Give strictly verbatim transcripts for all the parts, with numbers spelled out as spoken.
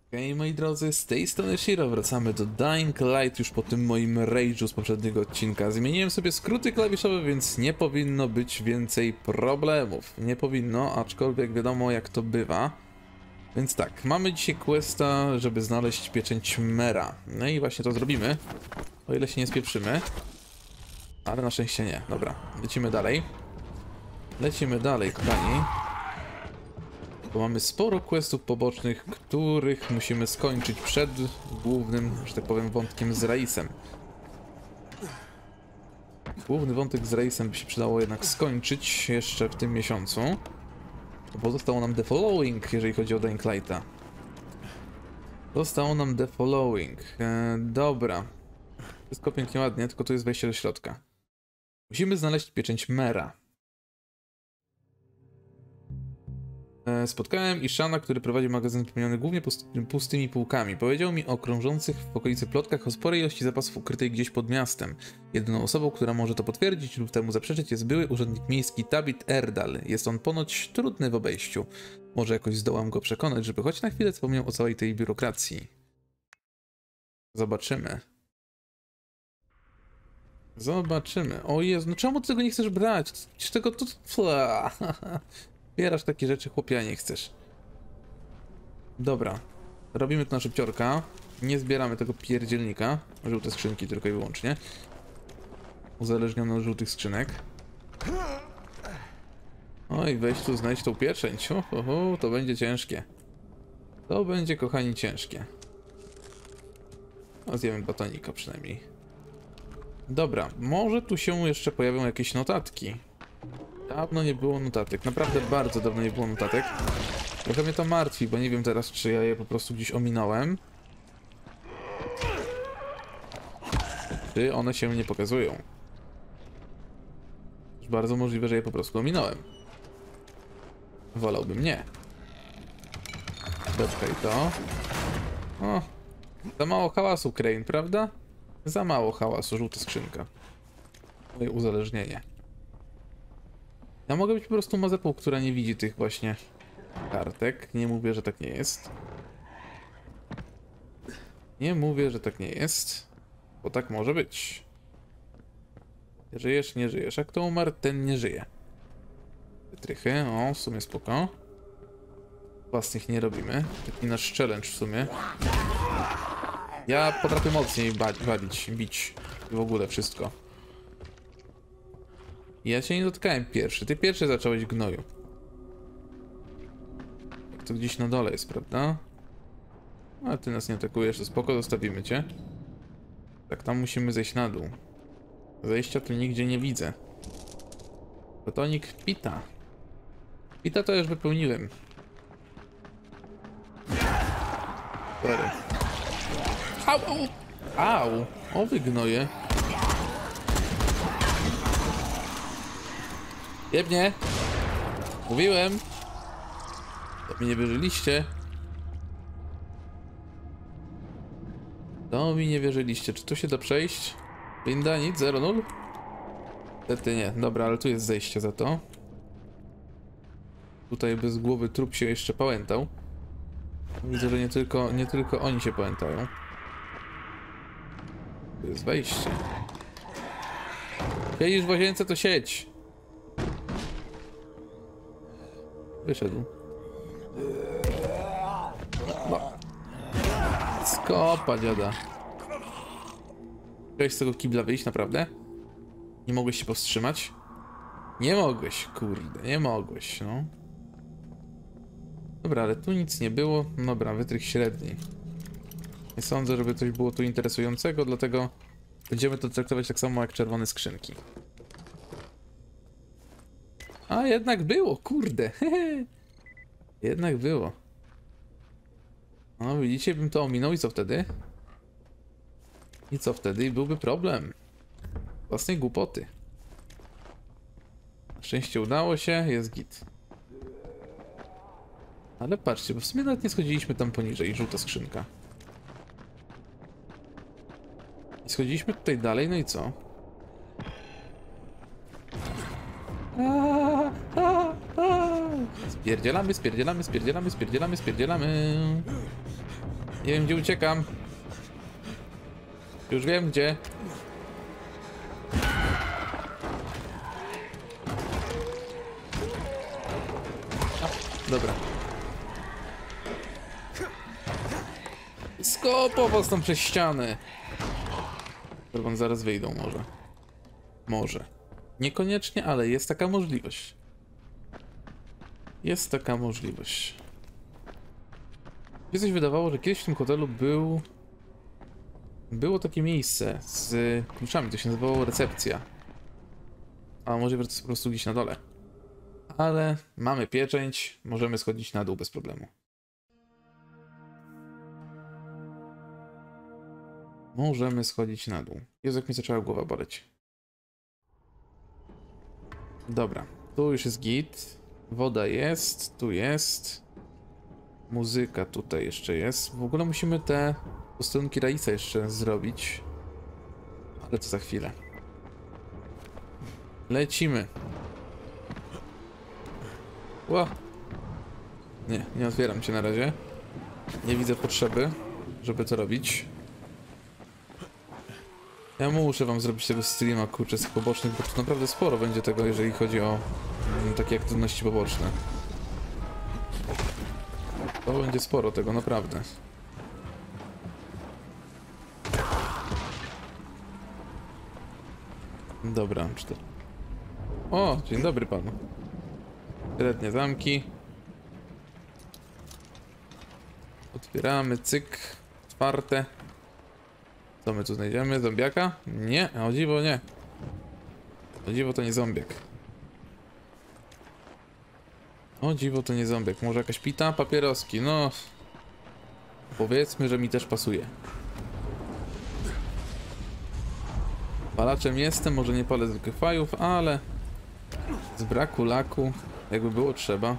Okej, moi drodzy, z tej strony Shiro, wracamy do Dying Light już po tym moim rage'u z poprzedniego odcinka. Zmieniłem sobie skróty klawiszowe, więc nie powinno być więcej problemów. Nie powinno, aczkolwiek wiadomo jak to bywa. Więc tak, mamy dzisiaj questa, żeby znaleźć pieczęć Mera. No i właśnie to zrobimy, o ile się nie spieprzymy. Ale na szczęście nie. Dobra, lecimy dalej. Lecimy dalej, kochani. Bo mamy sporo questów pobocznych, których musimy skończyć przed głównym, że tak powiem, wątkiem z Raisem. Główny wątek z Raisem by się przydało jednak skończyć jeszcze w tym miesiącu. Bo zostało nam The Following, jeżeli chodzi o Dying Lighta. Zostało nam The Following. Eee, dobra. Wszystko pięknie ładnie, tylko tu jest wejście do środka. Musimy znaleźć pieczęć Mera. Spotkałem Ishana, który prowadzi magazyn wypełniony głównie pustymi półkami. Powiedział mi o krążących w okolicy plotkach o sporej ilości zapasów ukrytej gdzieś pod miastem. Jedyną osobą, która może to potwierdzić lub temu zaprzeczyć, jest były urzędnik miejski Tabit Erdal. Jest on ponoć trudny w obejściu. Może jakoś zdołam go przekonać, żeby choć na chwilę zapomniał o całej tej biurokracji. Zobaczymy. Zobaczymy. O Jezu, no czemu ty tego nie chcesz brać? Czy tego to... Bierasz takie rzeczy, chłopie, a nie chcesz. Dobra. Robimy to na szybciorka. Nie zbieramy tego pierdzielnika. Żółte skrzynki tylko i wyłącznie. Uzależnione od żółtych skrzynek. Oj, weź tu, znajdź tą pieczęć. Ho, ho, ho, to będzie ciężkie. To będzie, kochani, ciężkie. No, zjemy batonika przynajmniej. Dobra, może tu się jeszcze pojawią jakieś notatki. Dawno nie było notatek, naprawdę bardzo dawno nie było notatek. Trochę mnie to martwi, bo nie wiem teraz, czy ja je po prostu gdzieś ominąłem. Czy one się nie pokazują. Już bardzo możliwe, że je po prostu ominąłem. Wolałbym nie. Beczkaj to. O, za mało hałasu, Crane, prawda? Za mało hałasu, żółta skrzynka. Moje uzależnienie. Ja mogę być po prostu mazepą, która nie widzi tych właśnie kartek. Nie mówię, że tak nie jest. Nie mówię, że tak nie jest. Bo tak może być. Żyjesz, nie żyjesz. A kto umarł, ten nie żyje. Wytrychy, o, w sumie spoko. Własnych nie robimy. Taki nasz challenge w sumie. Ja potrafię mocniej walić, bić. I w ogóle wszystko. Ja cię nie dotkałem pierwszy, ty pierwszy zacząłeś, gnoju. To gdzieś na dole jest, prawda? A ty nas nie atakujesz, to spoko, zostawimy cię. Tak, tam musimy zejść na dół. Zejścia tu nigdzie nie widzę. Batonik Pita. Pita to już wypełniłem. Sorry. Au, au! Au! O, wy gnoje. Jebnie! Mówiłem! To mi nie wierzyliście. To mi nie wierzyliście. Czy tu się da przejść? Winda? Nic? zero nul? Niestety nie. Dobra, ale tu jest zejście za to. Tutaj bez głowy trup się jeszcze pałętał. Widzę, że nie tylko, nie tylko oni się pałętają. Tu jest wejście. Siedzisz w łazience, to siedź! Wyszedł. No. Skopa, dziada. Chciałeś z tego kibla wyjść, naprawdę? Nie mogłeś się powstrzymać? Nie mogłeś, kurde, nie mogłeś, no. Dobra, ale tu nic nie było. Dobra, wytrych średni. Nie sądzę, żeby coś było tu interesującego, dlatego będziemy to traktować tak samo jak czerwone skrzynki. A, jednak było, kurde. Jednak było. No, widzicie, bym to ominął i co wtedy? I co wtedy? I byłby problem. Własnej głupoty. Na szczęście udało się, jest git. Ale patrzcie, bo w sumie nawet nie schodziliśmy tam poniżej, żółta skrzynka. I schodziliśmy tutaj dalej, no i co? Aaaa, aaaa, aaaa. Spierdzielamy, spierdzielamy, spierdzielamy, spierdzielamy, spierdzielamy. Nie wiem, gdzie uciekam. Już wiem, gdzie. Dobra. Skopował tam przez ścianę. Wam zaraz wyjdą może. Może. Niekoniecznie, ale jest taka możliwość. Jest taka możliwość. Mnie coś wydawało, że kiedyś w tym hotelu był... Było takie miejsce z kluczami, to się nazywało recepcja. A może to jest po prostu gdzieś na dole. Ale mamy pieczęć, możemy schodzić na dół bez problemu. Możemy schodzić na dół. Jezu, jak mi zaczęła głowa boleć. Dobra, tu już jest git. Woda jest, tu jest. Muzyka tutaj jeszcze jest. W ogóle musimy te posterunki Raisa jeszcze zrobić. Ale to za chwilę. Lecimy. Ło. Nie, nie otwieram cię na razie. Nie widzę potrzeby, żeby to robić. Ja muszę wam zrobić tego streama, kurczę, z tych pobocznych, bo tu naprawdę sporo będzie tego, jeżeli chodzi o mm, takie aktywności poboczne. To będzie sporo tego, naprawdę. Dobra, cztery. O, dzień dobry panu. Średnie zamki. Otwieramy, cyk. Otwarte. Co my tu znajdziemy? Zombiaka? Nie, o dziwo nie. O dziwo to nie zombiak. O dziwo to nie zombiak. Może jakaś pita? Papieroski, no. Powiedzmy, że mi też pasuje. Palaczem jestem, może nie palę zwykłych fajów, ale z braku laku, jakby było trzeba.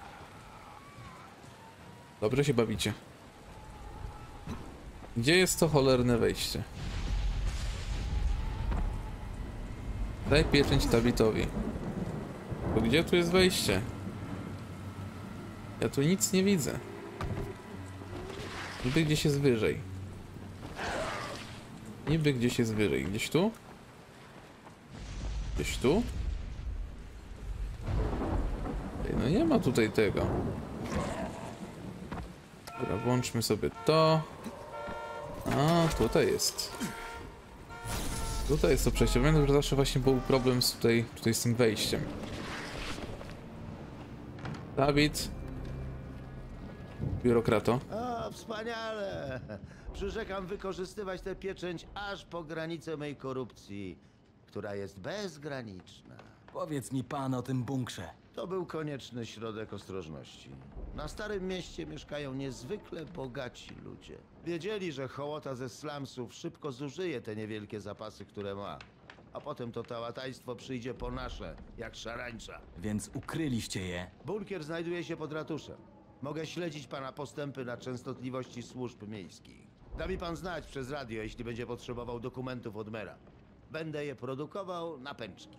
Dobrze się bawicie. Gdzie jest to cholerne wejście? Daj pieczęć Tabitowi. To gdzie tu jest wejście? Ja tu nic nie widzę. Niby gdzieś jest wyżej. Niby gdzieś jest wyżej. Gdzieś tu? Gdzieś tu? Ej, no nie ma tutaj tego. Dobra, włączmy sobie to. A, tutaj jest. Tutaj jest to przejście. Pamiętam, że zawsze właśnie był problem z tutaj, tutaj z tym wejściem. Dawid. Biurokrato. O, wspaniale! Przyrzekam wykorzystywać tę pieczęć aż po granicę mej korupcji, która jest bezgraniczna. Powiedz mi pan o tym bunkrze. To był konieczny środek ostrożności. Na Starym Mieście mieszkają niezwykle bogaci ludzie. Wiedzieli, że hołota ze slumsów szybko zużyje te niewielkie zapasy, które ma. A potem to tałataństwo przyjdzie po nasze, jak szarańcza. Więc ukryliście je. Bunkier znajduje się pod ratuszem. Mogę śledzić pana postępy na częstotliwości służb miejskich. Da mi pan znać przez radio, jeśli będzie potrzebował dokumentów od mera. Będę je produkował na pęczki.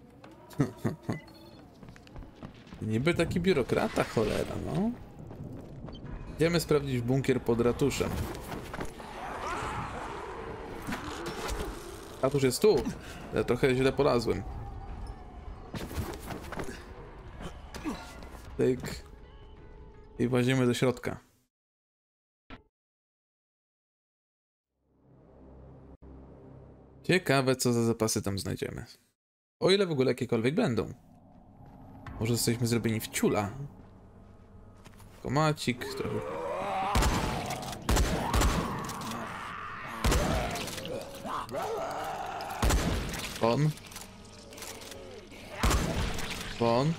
Niby taki biurokrata, cholera, no. Idziemy sprawdzić bunkier pod ratuszem. Ratusz jest tu. Ja trochę źle polazłem. Tyk. I włazimy do środka. Ciekawe, co za zapasy tam znajdziemy. O ile w ogóle jakiekolwiek będą. Może jesteśmy zrobieni w ciula. Komacik, trochę. Pon. Pon.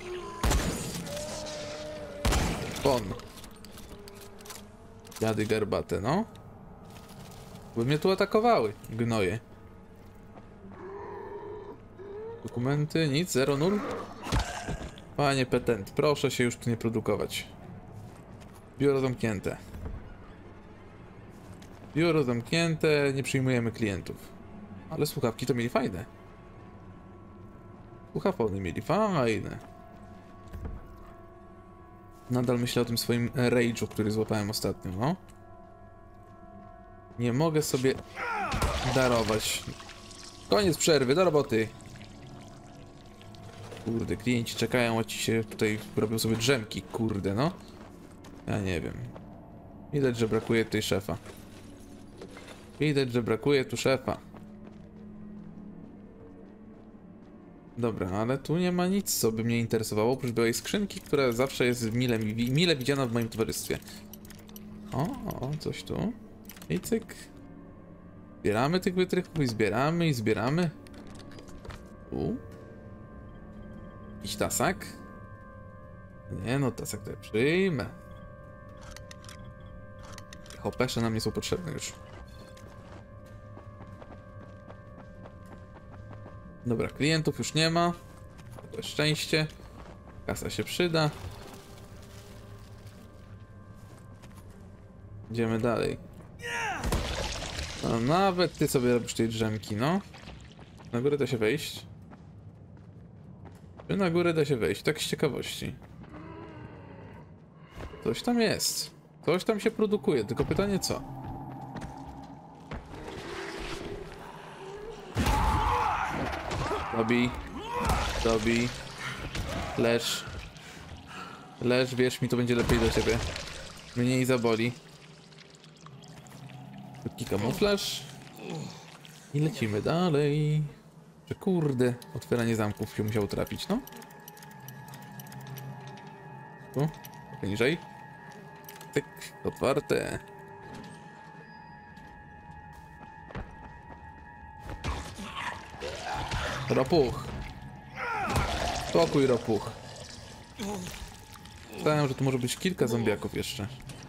Pon. Jady garbate, no. By mnie tu atakowały, gnoje. Dokumenty, nic, zero, nul. Panie petent, proszę się już tu nie produkować. Biuro zamknięte. Biuro zamknięte, nie przyjmujemy klientów. Ale słuchawki to mieli fajne. Słuchawki mieli fajne. Nadal myślę o tym swoim rage'u, który złapałem ostatnio, no. Nie mogę sobie darować. Koniec przerwy, do roboty. Kurde, klienci czekają, a ci się tutaj robią sobie drzemki, kurde, no. Ja nie wiem. Widać, że brakuje tutaj szefa. Widać, że brakuje tu szefa. Dobra, ale tu nie ma nic, co by mnie interesowało, oprócz białej skrzynki, która zawsze jest mile, mile widziana w moim towarzystwie. O, o, coś tu. I cyk. Zbieramy tych wytrychów i zbieramy i zbieramy. Tu. Jakiś tasak? Nie no, tasak to ja przyjmę. Hopesze nam nie są potrzebne już. Dobra, klientów już nie ma. To szczęście. Kasa się przyda. Idziemy dalej. No, nawet ty sobie robisz tej drzemki, no. Na górę da się wejść. Czy na górę da się wejść? Tak z ciekawości. Coś tam jest. Coś tam się produkuje, tylko pytanie co? Dobij. Dobij. Leż. Leż, wiesz, mi to będzie lepiej dla ciebie. Mniej zaboli. Szybki kamuflaż. I lecimy dalej. Że kurde, otwieranie zamków się musiało trafić, no. Tu, trochę niżej. Tyk, otwarte. Ropuch. Spokój, ropuch. Myślałem, że tu może być kilka zombiaków jeszcze.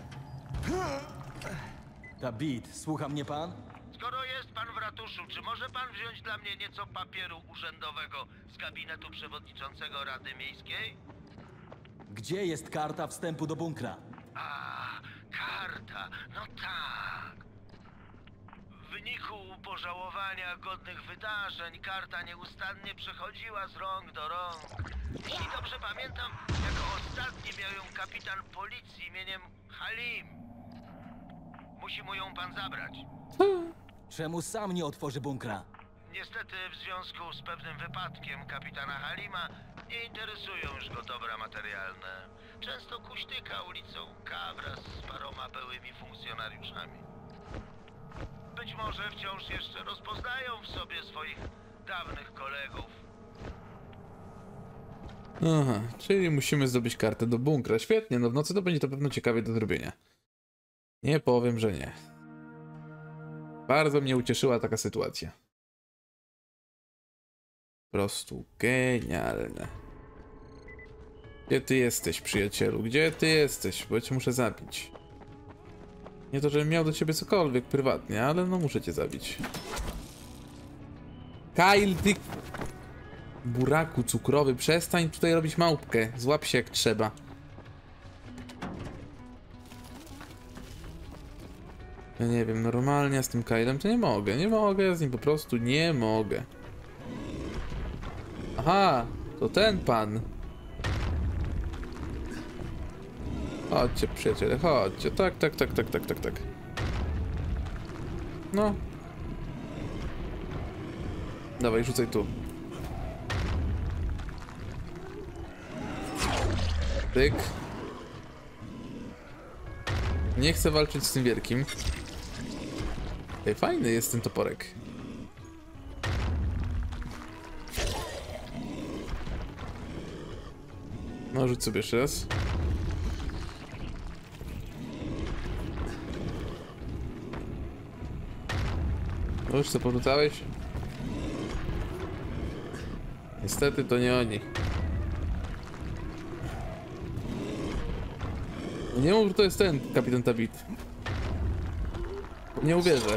David, słucha mnie pan? Skoro jest pan w ratuszu, czy może pan wziąć dla mnie nieco papieru urzędowego z gabinetu przewodniczącego Rady Miejskiej? Gdzie jest karta wstępu do bunkra? A, karta, no tak. W wyniku pożałowania godnych wydarzeń karta nieustannie przechodziła z rąk do rąk. Jeśli dobrze pamiętam, jako ostatni miał ją kapitan policji imieniem Halim. Musi mu ją pan zabrać. Czemu sam nie otworzy bunkra? Niestety w związku z pewnym wypadkiem kapitana Halima nie interesują już go dobra materialne. Często kuśtyka ulicą K wraz z paroma byłymi funkcjonariuszami. Być może wciąż jeszcze rozpoznają w sobie swoich dawnych kolegów. Aha, czyli musimy zdobyć kartę do bunkra. Świetnie, no w nocy to będzie to pewno ciekawie do zrobienia. Nie powiem, że nie. Bardzo mnie ucieszyła taka sytuacja. Po prostu genialne. Gdzie ty jesteś, przyjacielu? Gdzie ty jesteś? Bo ja cię muszę zabić. Nie to, żebym miał do ciebie cokolwiek prywatnie, ale no muszę cię zabić. Kyle, ty... Buraku cukrowy, przestań tutaj robić małpkę. Złap się jak trzeba. Ja nie wiem, normalnie z tym Kylem to nie mogę. Nie mogę, ja z nim po prostu nie mogę. Aha, to ten pan. Chodźcie, przyjaciele, chodźcie. Tak, tak, tak, tak, tak, tak, tak. No. Dawaj, rzucaj tu. Tyk. Nie chcę walczyć z tym wielkim. Ej, fajny jest ten toporek. No, rzuć sobie jeszcze raz. No już co porzucałeś? Niestety to nie oni. Nie mów, że to jest ten kapitan David. Nie uwierzę.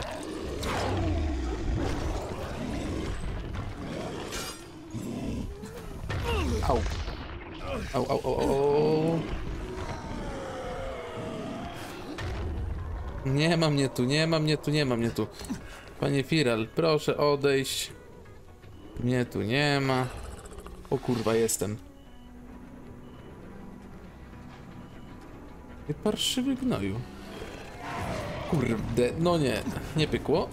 Au. Au, au, au, au. Nie ma mnie tu, nie ma mnie tu, nie ma mnie tu. Panie Firal, proszę odejść. Mnie tu nie ma. O kurwa, jestem. Ty parszywy gnoju. Kurde, no nie, nie pykło.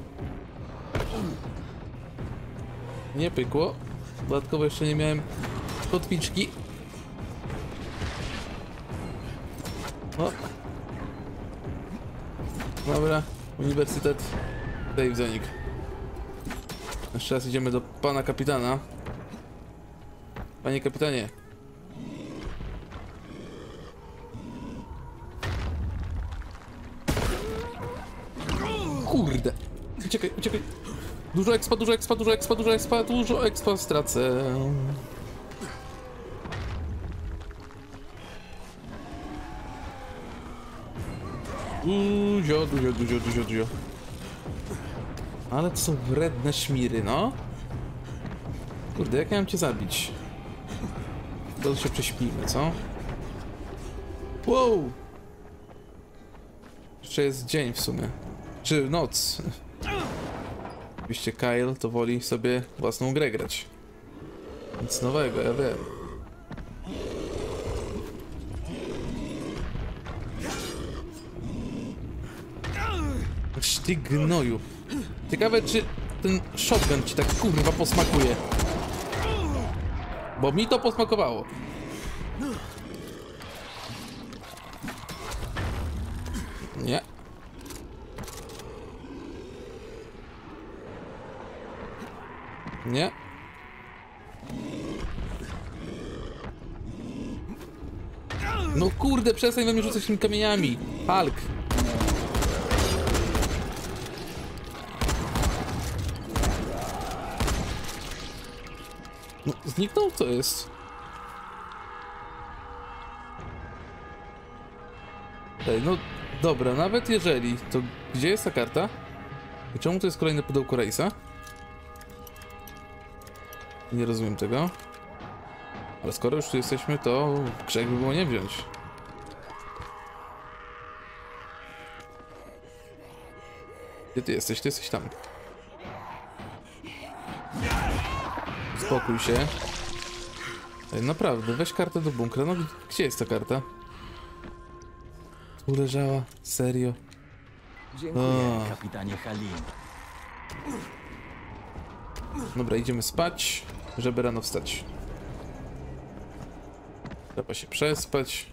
Nie pykło. Dodatkowo jeszcze nie miałem kotwiczki. O. Dobra, uniwersytet. Save zonik. Jeszcze raz idziemy do pana kapitana. Panie kapitanie. Kurde. Uciekaj, uciekaj. Dużo expa, dużo expa, dużo expa, dużo expa, dużo expa stracę. Dużo, dużo, dużo, dużo, dużo. Ale to są wredne szmiry, no. Kurde, jak ja mam cię zabić? To się prześpimy, co? Wow! Jeszcze jest dzień w sumie. Czy noc. Oczywiście Kyle to woli sobie własną grę grać. Nic nowego, ja wiem. Ty gnoju. Ciekawe, czy ten shotgun ci tak kurwa posmakuje. Bo mi to posmakowało. Nie. Nie. No kurde, przestań we mnie rzucać tymi kamieniami. Hulk. No, zniknął? Co jest? Ej, no dobra, nawet jeżeli, to gdzie jest ta karta? I czemu to jest kolejne pudełko Rejsa? Nie rozumiem tego. Ale skoro już tu jesteśmy, to grzech by było nie wziąć. Gdzie ty jesteś? Ty jesteś tam. Spokój się. Ej, naprawdę, weź kartę do bunkra. No, gdzie jest ta karta? Tu leżała? Serio? Dziękuję, O. kapitanie Halim. Dobra, idziemy spać, żeby rano wstać. Trzeba się przespać.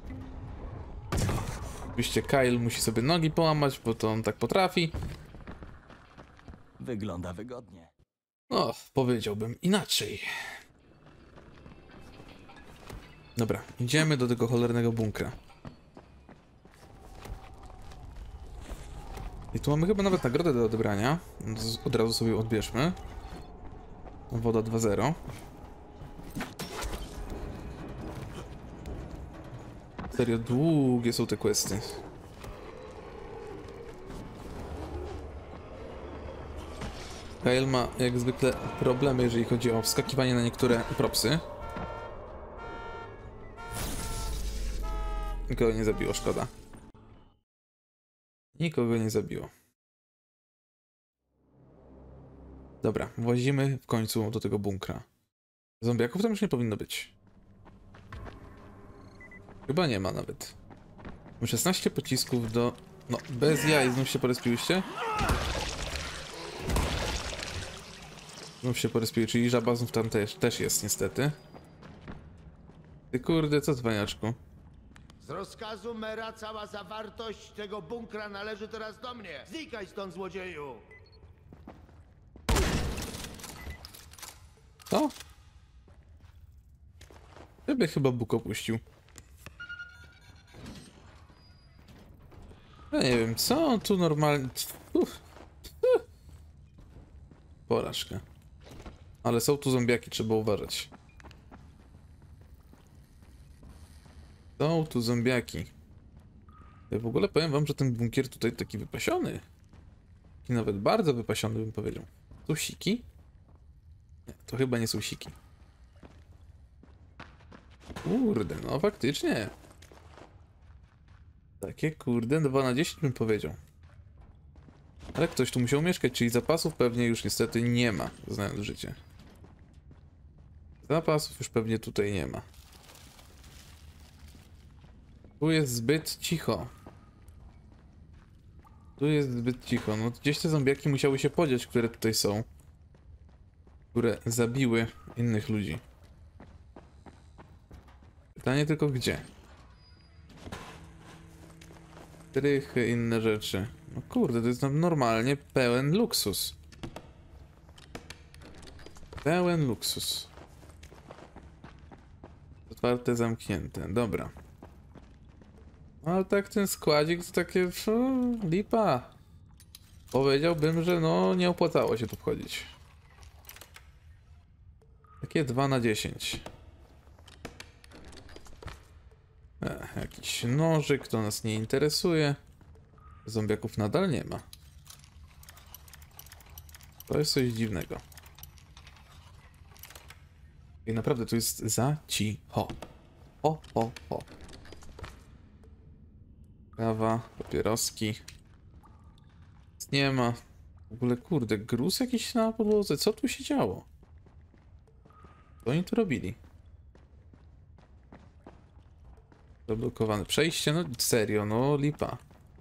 Oczywiście Kyle musi sobie nogi połamać, bo to on tak potrafi. Wygląda wygodnie. No, powiedziałbym inaczej. Dobra, idziemy do tego cholernego bunkra. I tu mamy chyba nawet nagrodę do odebrania. Od razu sobie odbierzmy. Woda dwa zero. Serio, długie są te questy. Kyle ma jak zwykle problemy, jeżeli chodzi o wskakiwanie na niektóre propsy. Nikogo nie zabiło, szkoda. Nikogo nie zabiło. Dobra, włazimy w końcu do tego bunkra. Zombiaków tam już nie powinno być. Chyba nie ma nawet. Mam szesnaście pocisków do... No, bez jaj, znów się porespiłyście? Znów się porespiły, czyli żaba znów tam też, też jest niestety. Ty kurde, co cwaniaczku? Z rozkazu mera cała zawartość tego bunkra należy teraz do mnie. Znikaj stąd, złodzieju! Co? Ciebie chyba Bóg opuścił. Ja nie wiem, co on tu normalnie... Uff. Uff. Porażka. Ale są tu zombiaki, trzeba uważać. Są tu zombiaki. Ja w ogóle powiem wam, że ten bunkier tutaj taki wypasiony. I nawet bardzo wypasiony, bym powiedział. Tu siki? Nie, to chyba nie są siki. Kurde, no faktycznie. Takie kurde, dwa na dziesięć bym powiedział. Ale ktoś tu musiał mieszkać, czyli zapasów pewnie już niestety nie ma, znając życie. Zapasów już pewnie tutaj nie ma. Tu jest zbyt cicho. Tu jest zbyt cicho. No gdzieś te zombiaki musiały się podziać, które tutaj są. Które zabiły innych ludzi. Pytanie tylko gdzie? Strychy, inne rzeczy. No kurde, to jest normalnie pełen luksus. Pełen luksus. Otwarte, zamknięte. Dobra. Ale tak ten składzik to takie... O, lipa. Powiedziałbym, że no nie opłacało się tu wchodzić. Takie dwa na dziesięć. Ech, jakiś nożyk, to nas nie interesuje. Zombiaków nadal nie ma. To jest coś dziwnego. I naprawdę tu jest za cicho. Ho, ho, ho. Kawa, papieroski. Nie ma. W ogóle kurde, gruz jakiś na podłodze. Co tu się działo? Co oni tu robili? Zablokowane przejście? No serio, no lipa.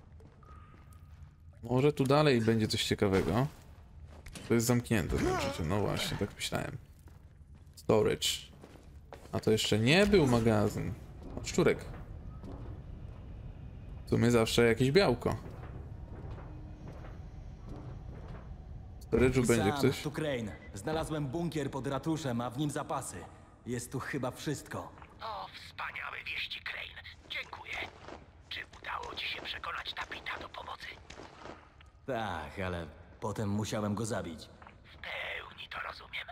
Może tu dalej będzie coś ciekawego. To jest zamknięte, znaczy, no właśnie, tak myślałem. Storage. A to jeszcze nie był magazyn. O, szczurek. W sumie zawsze jakieś białko. W storage'u będzie ktoś? Tu Crane. Znalazłem bunkier pod ratuszem, a w nim zapasy. Jest tu chyba wszystko. O, wspaniałe wieści, Crane. Dziękuję. Czy udało ci się przekonać Tapita do pomocy? Tak, ale potem musiałem go zabić. W pełni to rozumiem.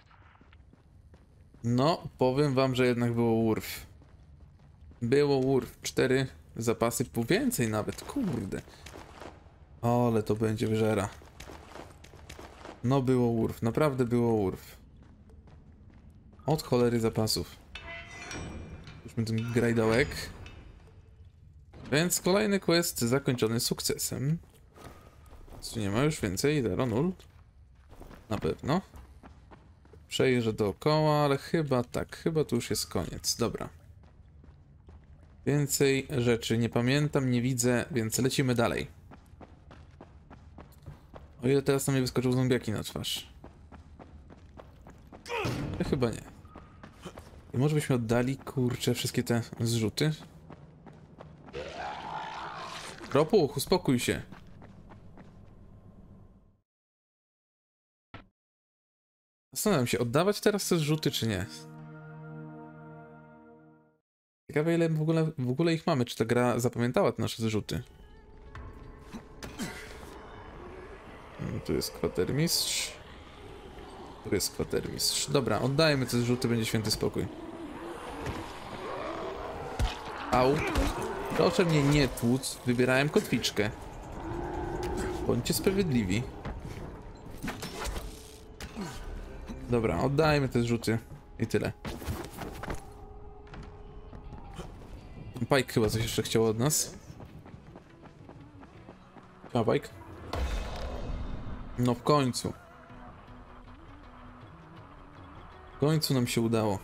No, powiem wam, że jednak było Wurf. Było Wurf. Cztery zapasy, pół więcej nawet, kurde. O, ale to będzie wyżera. No było Wurf, naprawdę było Wurf. Od cholery zapasów. Jużmy ten grajdołek. Więc kolejny quest zakończony sukcesem. Tu nie ma już więcej, zero nul. Na pewno. Przejeżdżę dookoła, ale chyba tak, chyba tu już jest koniec. Dobra. Więcej rzeczy nie pamiętam, nie widzę, więc lecimy dalej. O ile teraz na mnie wyskoczył zombiaki na twarz. Ja chyba nie. I może byśmy oddali, kurczę, wszystkie te zrzuty? Ropuch, uspokój się. Zastanawiam się, oddawać teraz te zrzuty, czy nie? Ciekawe, ile w ogóle, w ogóle ich mamy. Czy ta gra zapamiętała te nasze zrzuty? Tu jest kwatermistrz. Tu jest kwatermistrz. Dobra, oddajmy te zrzuty, będzie święty spokój. Au. Proszę mnie nie tłuc, wybierałem kotwiczkę. Bądźcie sprawiedliwi. Dobra, oddajmy te zrzuty. I tyle. Pike chyba coś jeszcze chciał od nas. A Pike? No w końcu. W końcu nam się udało.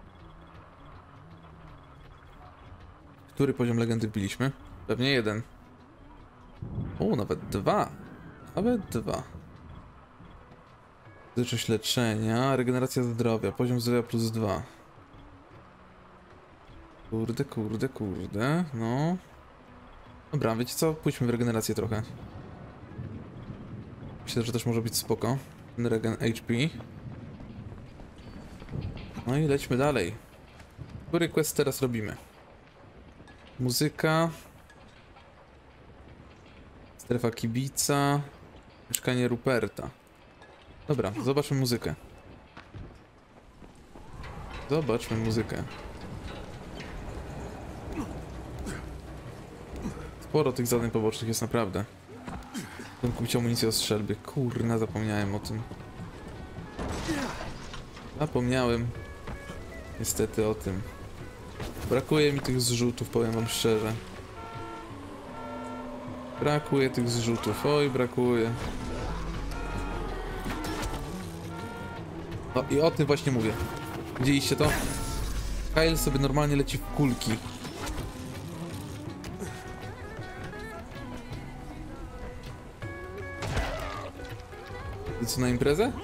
Który poziom legendy wbiliśmy? Pewnie jeden. O, nawet dwa. Nawet dwa. Dyczność leczenia, regeneracja zdrowia, poziom zdrowia plus dwa. Kurde, kurde, kurde, no. Dobra, wiecie co? Pójdźmy w regenerację trochę. Myślę, że też może być spoko. Ten regen H P. No i lećmy dalej. Który quest teraz robimy? Muzyka. Strefa kibica. Mieszkanie Ruperta. Dobra, zobaczmy muzykę. Zobaczmy muzykę. Sporo tych zadań pobocznych jest naprawdę. Chcę kupić amunicję do strzelby. Kurna, zapomniałem o tym. Zapomniałem. Niestety o tym. Brakuje mi tych zrzutów, powiem wam szczerze. Brakuje tych zrzutów. Oj, brakuje. No i o tym właśnie mówię. Widzieliście to? Kyle sobie normalnie leci w kulki. To co, na imprezę?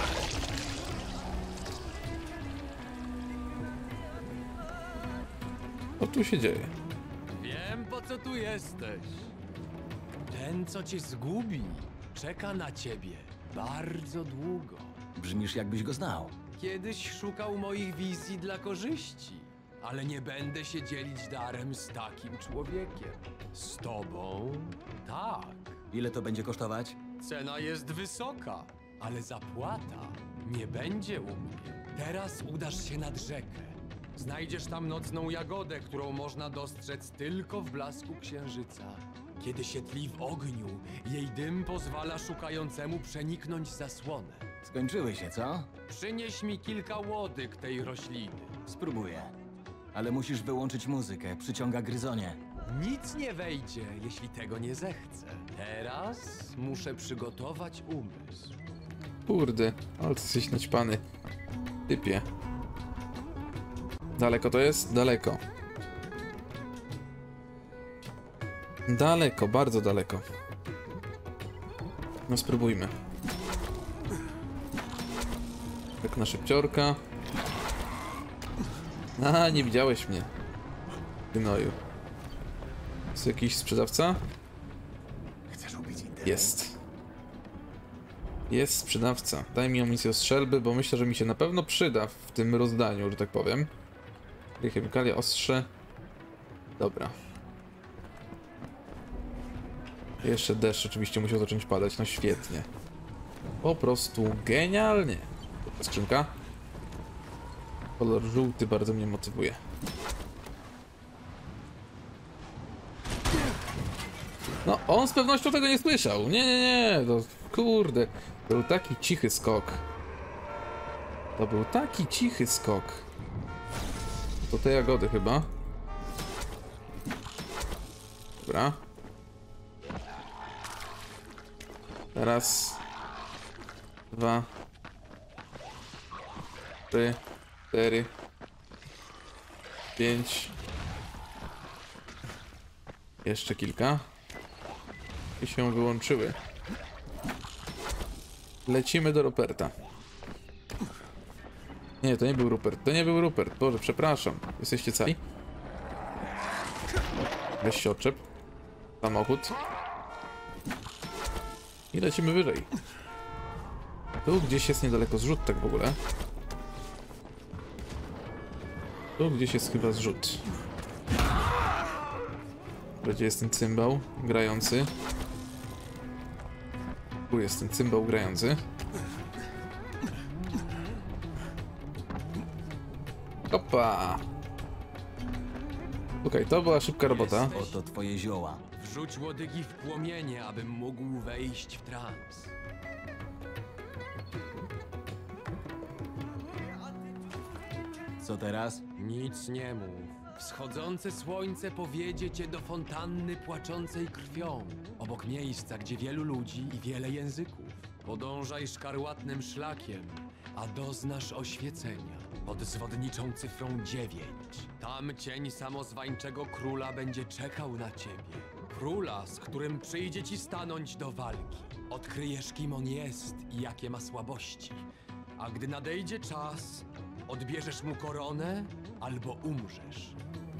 Co tu się dzieje? Wiem, po co tu jesteś. Ten, co cię zgubi, czeka na ciebie bardzo długo. Brzmisz, jakbyś go znał. Kiedyś szukał moich wizji dla korzyści, ale nie będę się dzielić darem z takim człowiekiem. Z tobą? Tak. Ile to będzie kosztować? Cena jest wysoka, ale zapłata nie będzie u mnie. Teraz udasz się nad rzekę. Znajdziesz tam nocną jagodę, którą można dostrzec tylko w blasku księżyca. Kiedy się tli w ogniu, jej dym pozwala szukającemu przeniknąć zasłonę. Skończyły się, co? Przynieś mi kilka łodyg tej rośliny. Spróbuję. Ale musisz wyłączyć muzykę, przyciąga gryzonie. Nic nie wejdzie, jeśli tego nie zechcę. Teraz muszę przygotować umysł. Kurde, ale ty jesteś naćpany. Typie. Daleko to jest? Daleko. Daleko, bardzo daleko. No spróbujmy. Tak na szybciorka. A, nie widziałeś mnie. Gnoju. Jest jakiś sprzedawca? Chcesz ubić internet? Jest. Jest sprzedawca. Daj mi amunicję o strzelby, bo myślę, że mi się na pewno przyda w tym rozdaniu, że tak powiem. Chemikalia, ostrze. Dobra. Jeszcze deszcz oczywiście musiał zacząć padać, no świetnie. Po prostu genialnie. Dobra, skrzynka. Kolor żółty bardzo mnie motywuje. No, on z pewnością tego nie słyszał. Nie, nie, nie, to kurde. To był taki cichy skok. To był taki cichy skok. To te jagody chyba. Dobra. Raz. Dwa. Trzy. Cztery. Pięć. Jeszcze kilka. I się wyłączyły. Lecimy do Ruperta. Nie, to nie był Rupert. To nie był Rupert. Boże, przepraszam. Jesteście cali? Weź się odczep. Samochód. I lecimy wyżej. Tu gdzieś jest niedaleko zrzut, tak w ogóle. Tu gdzieś jest chyba zrzut. Gdzie jest ten cymbał grający? Tu jest ten cymbał grający. Opa! Okej, okay, to była szybka robota. Oto twoje zioła. Wrzuć łodygi w płomienie, abym mógł wejść w trans. Co teraz? Nic nie mów. Wschodzące słońce powiedzie cię do fontanny płaczącej krwią, obok miejsca, gdzie wielu ludzi i wiele języków. Podążaj szkarłatnym szlakiem, a doznasz oświecenia pod zwodniczą cyfrą dziewięć. Tam cień samozwańczego króla będzie czekał na ciebie. Króla, z którym przyjdzie ci stanąć do walki. Odkryjesz, kim on jest i jakie ma słabości. A gdy nadejdzie czas, odbierzesz mu koronę albo umrzesz.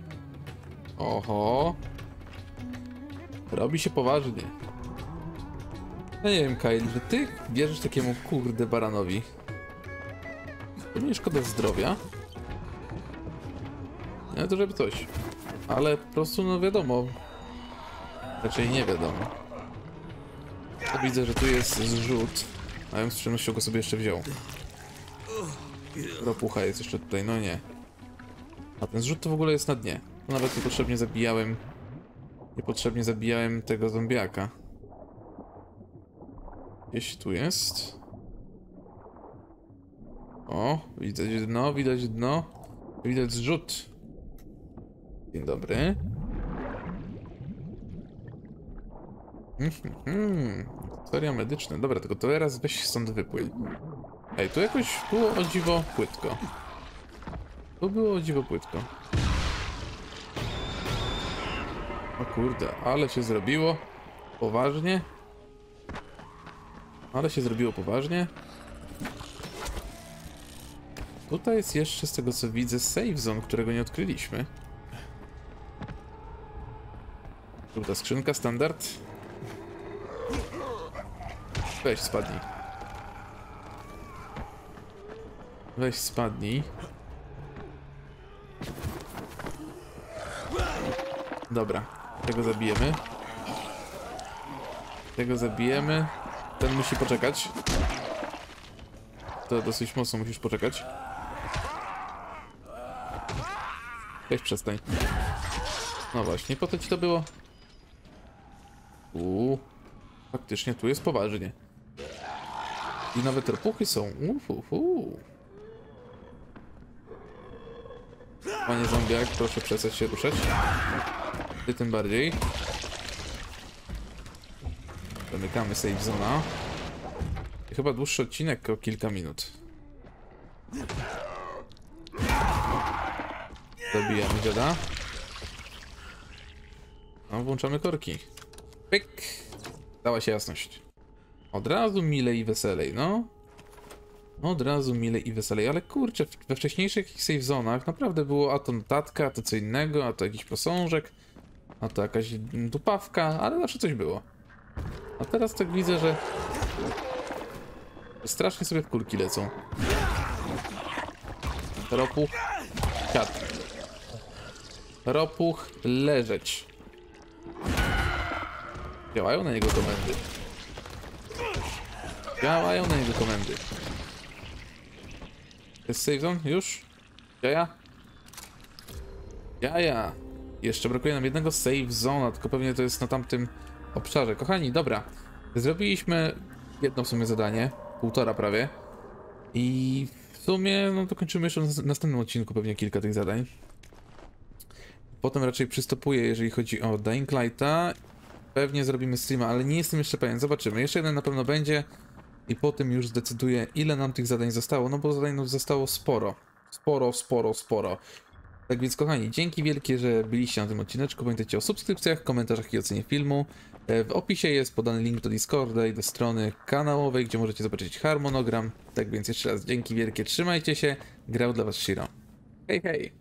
Oho. Robi się poważnie. Ja nie wiem, Kyle, że ty wierzysz takiemu kurde baranowi. To nie szkoda zdrowia. Nie to żeby coś. Ale po prostu no wiadomo. Raczej nie wiadomo. To widzę, że tu jest zrzut. A ja bym z przyjemnością go sobie jeszcze wziął. Ropucha jest jeszcze tutaj, no nie. A ten zrzut to w ogóle jest na dnie. To nawet niepotrzebnie zabijałem. Niepotrzebnie zabijałem tego zombiaka. Gdzieś tu jest. O, widać dno, widać dno. Widać zrzut. Dzień dobry. Hmm, seria medyczna. Dobra, tylko to teraz weź stąd wypłyń. Ej, tu jakoś było o dziwo płytko. Tu było o dziwo płytko. O kurde, ale się zrobiło. Poważnie. Ale się zrobiło poważnie. Tutaj jest jeszcze, z tego co widzę, save zone, którego nie odkryliśmy. Żółta skrzynka, standard. Weź, spadnij. Weź, spadnij. Dobra, tego zabijemy. Tego zabijemy. Ten musi poczekać. To dosyć mocno musisz poczekać. Weź, przestań. No właśnie, po to ci to było. Uuu. Faktycznie tu jest poważnie. I nawet ropuchy są. Uhuhu. Panie zombiak, proszę przestać się ruszać. Ty tym bardziej. Zamykamy save zona. I chyba dłuższy odcinek o kilka minut. Zabijamy dziada. No, włączamy korki. Pyk. Dała się jasność. Od razu milej i weselej, no. Od razu milej i weselej, ale kurczę, we wcześniejszych save zonach naprawdę było a to notatka, a to co innego, a to jakiś posążek, a to jakaś dupawka, ale zawsze coś było. A teraz tak widzę, że strasznie sobie w kulki lecą. Ropuch, siad. Ropuch, leżeć. Działają na niego komendy. Działają na niego komendy. Jest save zone? Już? Jaja? Jaja. Jeszcze brakuje nam jednego save zona, tylko pewnie to jest na tamtym obszarze. Kochani, dobra. Zrobiliśmy jedno w sumie zadanie. Półtora prawie. I w sumie, no to kończymy jeszcze w następnym odcinku pewnie kilka tych zadań. Potem raczej przystopuję, jeżeli chodzi o Dying Lighta. Pewnie zrobimy streama, ale nie jestem jeszcze pewien. Zobaczymy. Jeszcze jeden na pewno będzie. I potem już zdecyduję, ile nam tych zadań zostało. No bo zadań zostało sporo. Sporo, sporo, sporo. Tak więc kochani, dzięki wielkie, że byliście na tym odcineczku. Pamiętajcie o subskrypcjach, komentarzach i ocenie filmu. W opisie jest podany link do Discorda i do strony kanałowej, gdzie możecie zobaczyć harmonogram. Tak więc jeszcze raz dzięki wielkie, trzymajcie się. Grał dla was Shiro. Hej, hej!